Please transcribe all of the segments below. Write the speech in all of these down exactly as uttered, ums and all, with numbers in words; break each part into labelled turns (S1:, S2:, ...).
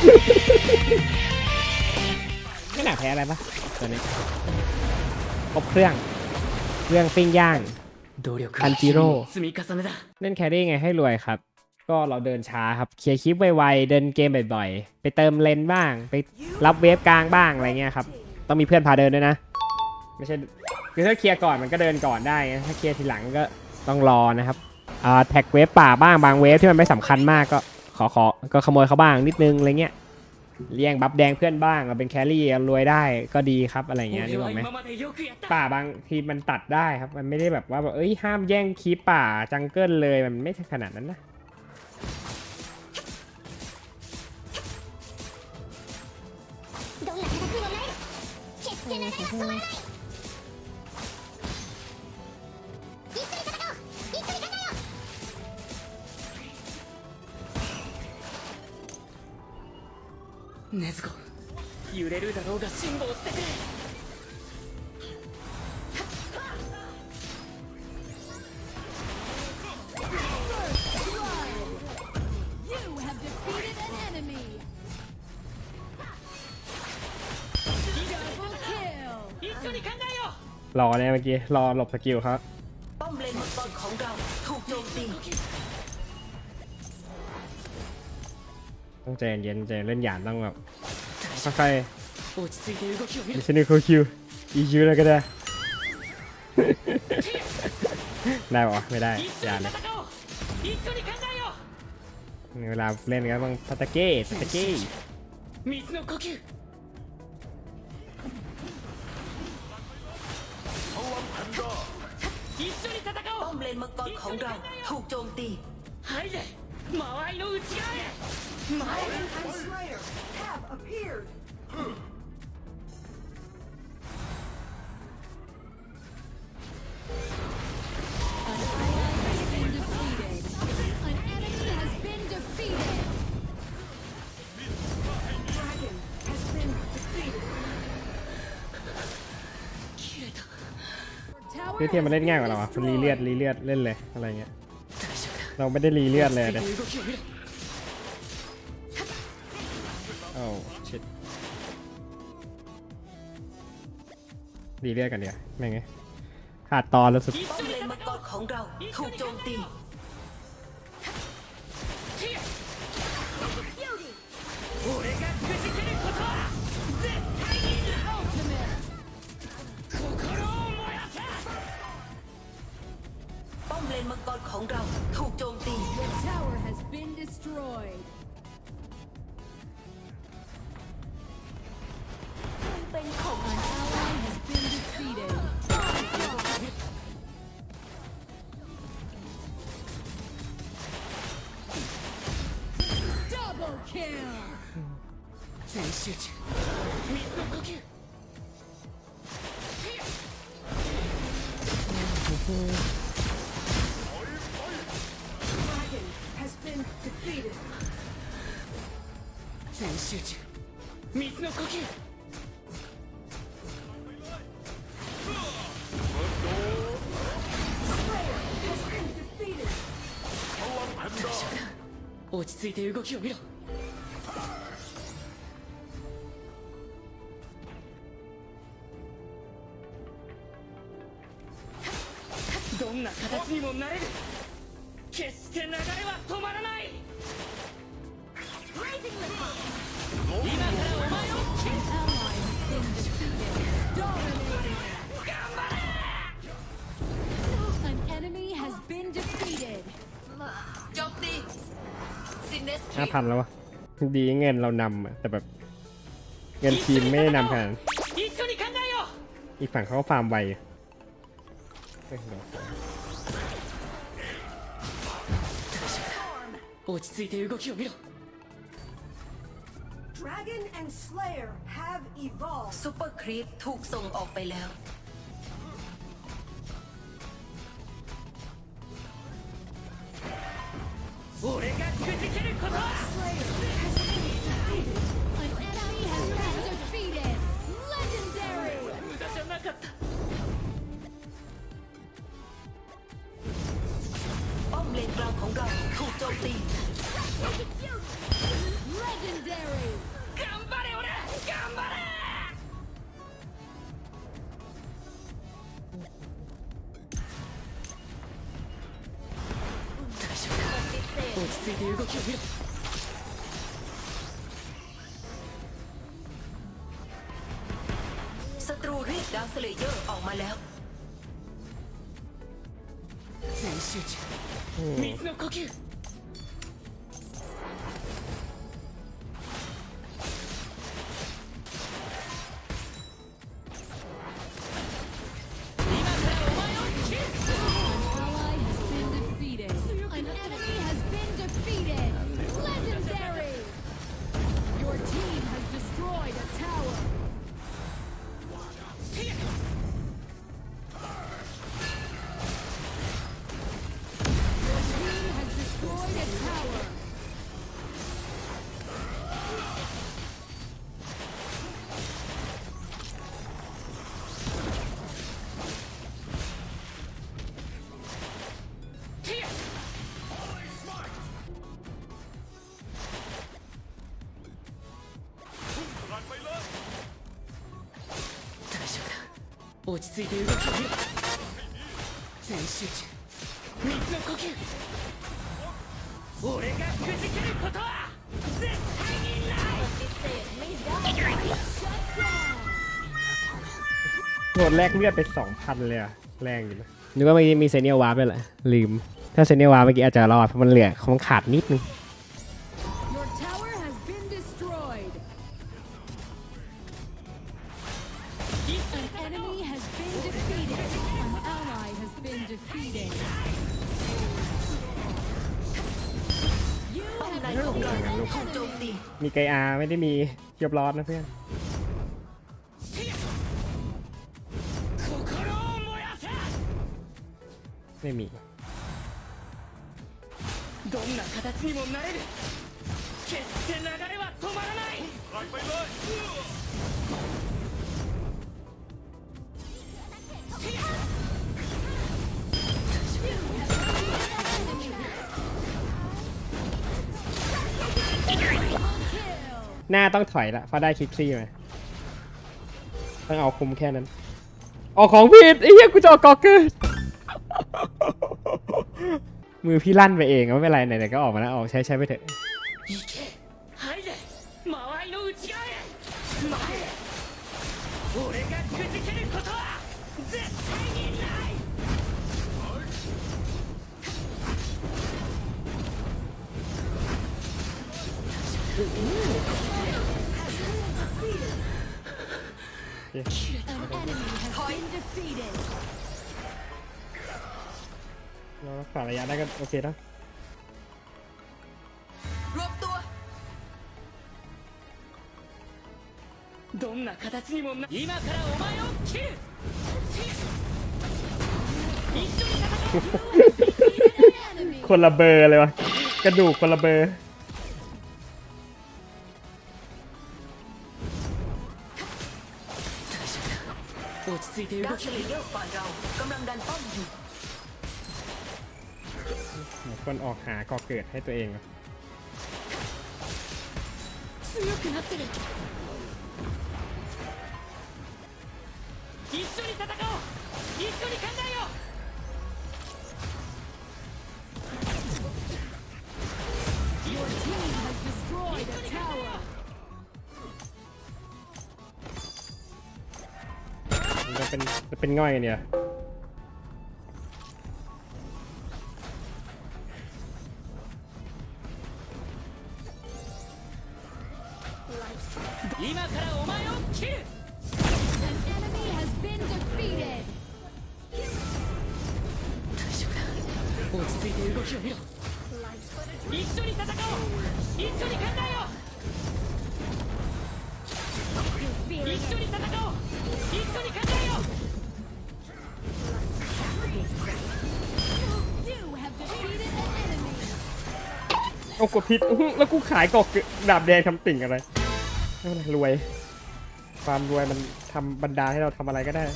S1: ไม่หนาแพ้อะไรปะตัวนี้ครบเครื่องเครื่องปิ้งย่างคันจิโร่เล่นแครี่ไงให้รวยครับก็เราเดินช้าครับเคลียร์คลิปไวๆเดินเกมบ่อยๆไปเติมเลนบ้างไปรับเวฟกลางบ้างอะไรเงี้ยครับต้องมีเพื่อนพาเดินด้วยนะไม่ใช่คือถ้าเคลียร์ก่อนมันก็เดินก่อนได้ถ้าเคลียร์ทีหลังก็ต้องรอนะครับอ่าแท็กเวฟป่าบ้างบางเวฟที่มันไม่สำคัญมากก็ขอขอก็ขโมยเขาบ้างนิดนึงอะไรเงี้ยเลี้ยงบัฟแดงเพื่อนบ้างเราเป็นแครี่รวยได้ก็ดีครับอะไรเงี้ยนึกออกไหมป่าบางทีมันตัดได้ครับมันไม่ได้แบบว่าแบบเอ้ยห้ามแย่งคีปป่าจังเกิลเลยมันไม่ขนาดนั้นนะ
S2: 禰豆子揺れるだろうが辛抱してくれ
S1: รอเนี่ยเมื่อกี้รอหลบสกิลครับ
S2: ป้อมเลนมังกรของเราถูกโจมตี
S1: ต้องใจเย็นใจเล่นหยาดต้องแบบค่อยๆดิฉันนี่คิวอีคิวแล้วก็ได้ได้ปะไม่ได้หยาดเลยเวลาเล่นก็ต้องตะตะเก้ตะตะเก้
S2: ป้อมเลนมังกรของเราถูกโจมตี間合いの内側へDragon and Slayer have appeared An enemy has been defeated Dragon has been defeated
S1: คือเทียมมันเล่นง่ายกว่าเราอ่ะมันรีเลียดรีเลียดเล่นเลยอะไรเงี้ยเราไม่ได้รีเลือดเลยเด้โอ้ชิดรีเลือดกันเดี๋ยวไม่ไงขาดตอนแล้วสุด
S2: ป้อมเลนมังกรของเราถูกโจมตีป้อมเลนมังกรของเราถูกโจมตี The tower has been destroyed เป็นของ An ally has been defeated Double kill 全集中水の呼吸全集中水の呼吸落ち着いて動きを見ろどんな形にもなれる決して流れは止まらない今からお前を頑張れ An enemy has been defeated โจมตี
S1: ห้าพันแล้ววะดีเงินเรานำแต่แบบเงินทีมไม่ได้นำขนาดนั้นอีกฝั่งเขาก็ฟาร์มไว
S2: 落ち着いて動きを見ろ Dragon and Slayer have evolved ซุปเปอร์ครีปถูกส่งออกไปแล้ว俺がくじけること An enemy has been defeated Legendary 無駄じゃなかったป้อมเลนกลางของเราถูกโจมตี Legendary ศัตรูเรียกดาวสเลเยอร์ออกมาแล้ว全集中水の呼吸落ち着いて動きを見ろ全集中水の呼吸俺がくじけることは絶対にない
S1: โหดแรกเลือดไปสองพันเลยอะแรงอยู่นะนึกว่าเมื่อกี้มีเซเนียลวาร์ปด้วยแหละลืมถ้าเซเนียลวาร์ปเมื่อกี้อาจจะรอดเพราะมันเหลือของขาดนิดนึงมีไกอาไม่ได้มีเกียบร้อนนะเพื่อนไม่มีどんな形にもなれる決して流れは止まらないไปเลยหน้าต้องถอยละเพราะได้คิกซี่มาต้องเอาคุมแค่นั้นออกของผิดไอ้เหี้ยกูจะออกกอกเกอร์มือพี่ลั่นไปเองไม่เป็นไรไหนๆก็ออกมาแล้วออกใช้ใช้ไปเถอะเรารักษาระยะได้ก็โอเคนะ
S2: รวมตัวどんな形にもな今からお前を切る
S1: คนละเบอร์เลยวะกระดูกคนละเบอร์
S2: ดาวเฉลี่ยฝ่ายเรากำลังดันป้อมอยู่
S1: คนออกหาก่อเกิดให้ตัวเอง
S2: 強くなってる一緒に戦おう一緒に考えよう
S1: มันจะเป็นจะเป็นง่อยเนี่ยเอากดผิดแล้วกูขายกอกดาบแดงทำติ่งอะไรไม่เป็นไรรวยความรวยมันทำบรรดาให้เราทำอะไรก็ได้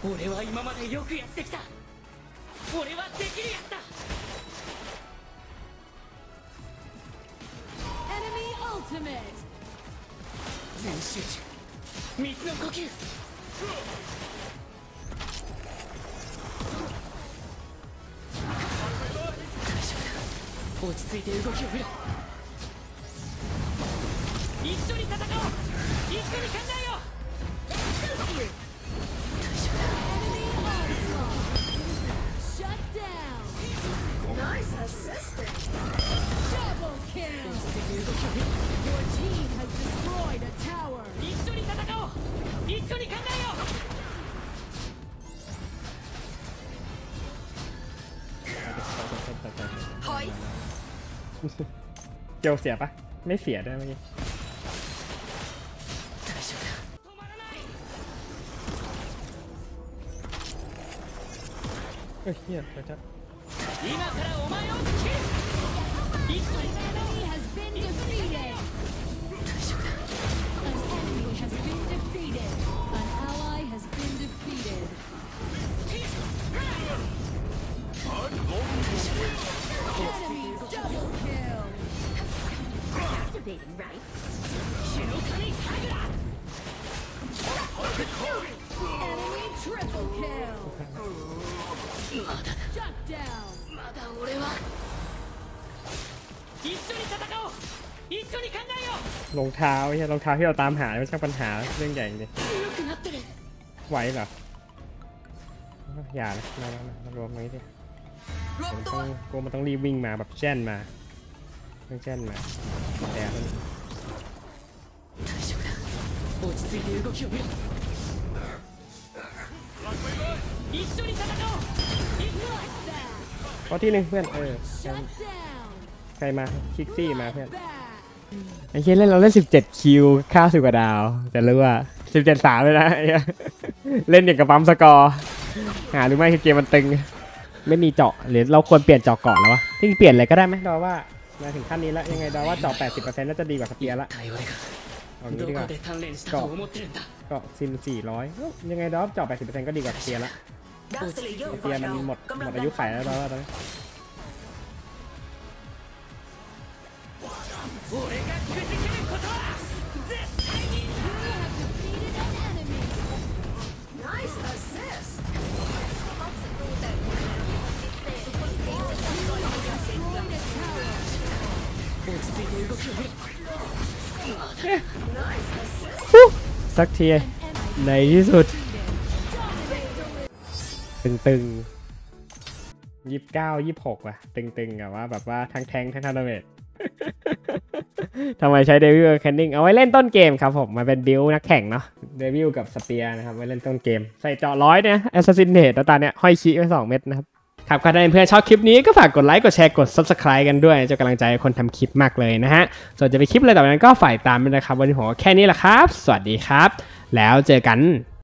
S2: 俺は今までよくやってきた俺はできるやつだ全集中水の呼吸落ち着いて動きを見ろ一緒に戦おう一緒に考えよう一緒に戦おう一緒に考えようはい
S1: เกียวเสียปะไม่เสียด้วยเมื่อกี้เฮ้ยเฮียจะ
S2: 今からお前を切る一緒に戦おうまだ俺は一緒に戦おう一緒に考えよう
S1: รองเท้าไอ้เหี้ยรองเท้าที่เราตามหาไม่ใช่ปัญหาเรื่องใหญ่จริงไหวเหรออย่าเลยมามามารวมตรงนี้ดิมันต้องกูมันต้องรีบวิ่งมาแบบแช่นมาต้องแช่นมาแต่
S2: 落ち着いて動きを見ろ一緒に戦おう
S1: ข้อที่หนึ่งเพื่อนเออใครมาคิกซี่มาเพื่อนไอ้เหี้ยเล่นเราเล่นสิบเจ็ดคิวข้าวสิบกว่าดาวแต่รู้ว่าสิบเจ็ดสามเลยนะเล่นอย่างกับปั๊มสกอร์หาหรือไม่คือเกมมันตึงไม่มีเจาะหรือเราควรเปลี่ยนเจาะเกาะแล้ววะที่เปลี่ยนอะไรก็ได้ไหมดอว่ามาถึงขั้นนี้แล้วยังไงดอว่าเจาะ แปดสิบเปอร์เซ็นต์ น่าจะดีกว่าสเปียร์ละเอางี้ดีกว่าเกาะเกาะซิมสี่ร้อยยังไงดอเจาะ แปดสิบเปอร์เซ็นต์ ก็ดีกว่าสเปียร์ละสเปียร์มันหมดหมดอายุไขแล้วดอว่าตอนนี้สักทีในที่สุดตึงๆยี่สิบเก้า ยี่สิบหกว่ะตึงๆอะว่าแบบว่าทั้งแทงทั้งทันเมจทำไมใช้เดวิลแคนนิงเอาไว้เล่นต้นเกมครับผมมาเป็นบิลนักแข่งเนาะเดวิลกับสเปียร์นะครับไว้เล่นต้นเกมใส่เจาะร้อยเนี่ยแอสซัสซินเนตตาเนี่ยห้อยชี้ไปสองเม็ดนะครับครับถ้าเพื่อนชอบคลิปนี้ก็ฝากกดไลค์กดแชร์กด ซับสไครบ์ กันด้วยจะกำลังใจคนทำคลิปมากเลยนะฮะส่วนจะไปคลิปอะไรต่อไปนั้นก็ฝ่ายตามด้วยนะครับวันนี้ผมแค่นี้แหละครับสวัสดีครับแล้วเจอกัน